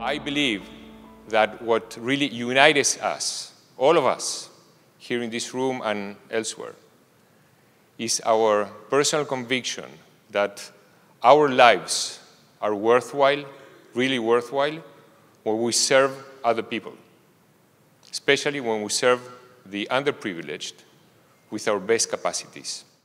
I believe that what really unites us, all of us, here in this room and elsewhere, is our personal conviction that our lives are worthwhile, really worthwhile, when we serve other people, especially when we serve the underprivileged with our best capacities.